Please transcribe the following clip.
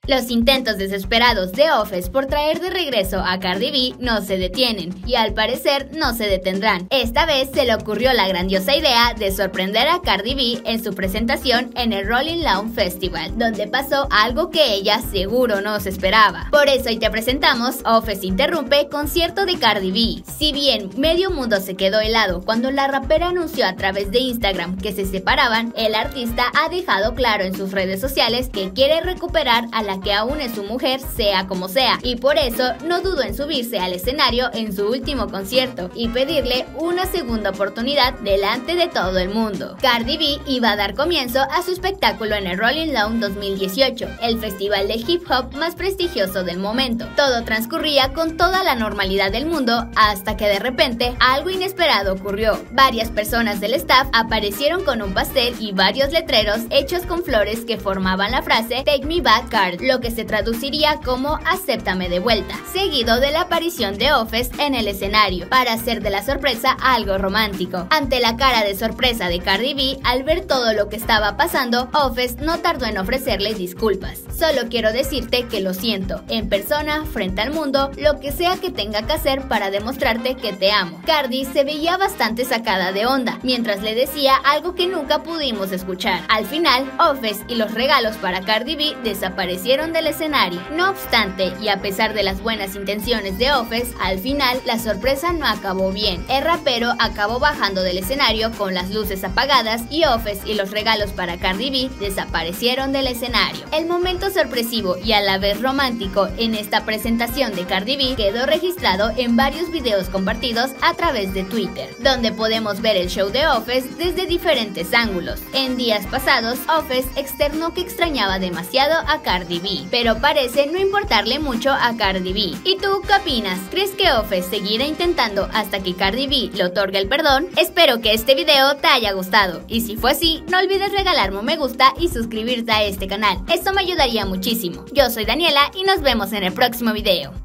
Los intentos desesperados de Office por traer de regreso a Cardi B no se detienen y al parecer no se detendrán. Esta vez se le ocurrió la grandiosa idea de sorprender a Cardi B en su presentación en el Rolling Loud Festival, donde pasó algo que ella seguro no se esperaba. Por eso hoy te presentamos Office interrumpe concierto de Cardi B. Si bien medio mundo se quedó helado cuando la rapera anunció a través de Instagram que se separaban, el artista ha dejado claro en sus redes sociales que quiere recuperar a la que aún es su mujer sea como sea, y por eso no dudó en subirse al escenario en su último concierto y pedirle una segunda oportunidad delante de todo el mundo. Cardi B iba a dar comienzo a su espectáculo en el Rolling Loud 2018, el festival de hip hop más prestigioso del momento. Todo transcurría con toda la normalidad del mundo hasta que de repente algo inesperado ocurrió. Varias personas del staff aparecieron con un pastel y varios letreros hechos con flores que formaban la frase Take Me Back Card, lo que se traduciría como acéptame de vuelta, seguido de la aparición de Office en el escenario, para hacer de la sorpresa algo romántico. Ante la cara de sorpresa de Cardi B al ver todo lo que estaba pasando, Office no tardó en ofrecerle disculpas. Solo quiero decirte que lo siento, en persona, frente al mundo, lo que sea que tenga que hacer para demostrarte que te amo. Cardi se veía bastante sacada de onda, mientras le decía algo que nunca pudimos escuchar. Al final, Office y los regalos para Cardi B desaparecieron del escenario. No obstante, y a pesar de las buenas intenciones de Office, al final la sorpresa no acabó bien. El rapero acabó bajando del escenario con las luces apagadas y Office y los regalos para Cardi B desaparecieron del escenario. El momento sorpresivo y a la vez romántico en esta presentación de Cardi B quedó registrado en varios videos compartidos a través de Twitter, donde podemos ver el show de Office desde diferentes ángulos. En días pasados, Office externó que extrañaba demasiado a Cardi B, pero parece no importarle mucho a Cardi B. ¿Y tú qué opinas? ¿Crees que Office seguirá intentando hasta que Cardi B le otorgue el perdón? Espero que este video te haya gustado, y si fue así, no olvides regalarme un me gusta y suscribirte a este canal. Esto me ayudaría muchísimo. Yo soy Daniela y nos vemos en el próximo video.